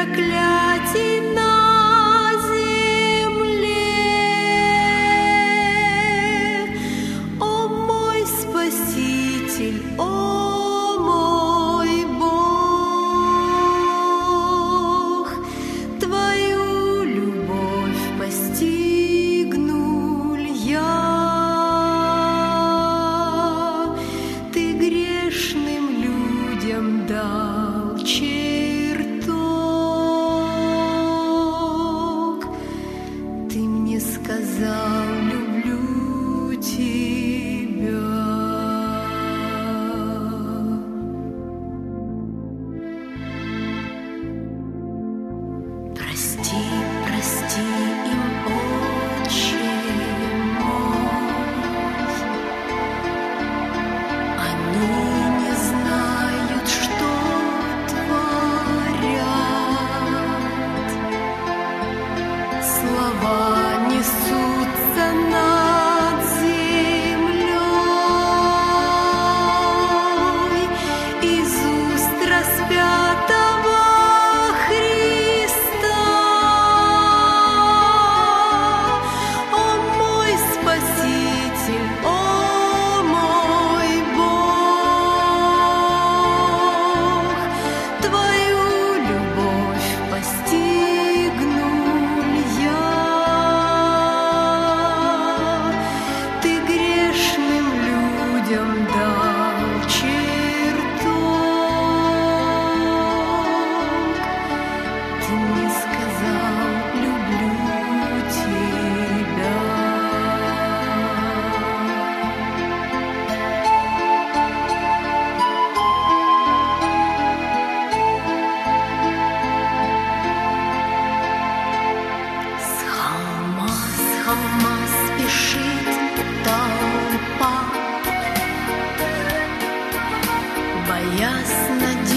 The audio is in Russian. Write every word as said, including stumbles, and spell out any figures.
проклятий на земле. О мой Спаситель, о мой Бог, Твою любовь постигну ль я. Ты грешным людям дал чертог, Ты мне сказал: люблю тебя. Прости, прости им, Отче мой, они не знают, что творят. Слова несутся над землей из уст распятого Христа. О мой Спаситель, о мой Бог, Твою любовь постигну ль я. Ты грешным людям дал чертог, Ты мне сказал: люблю тебя. С холма, с холма спешит толпа, боясь надежды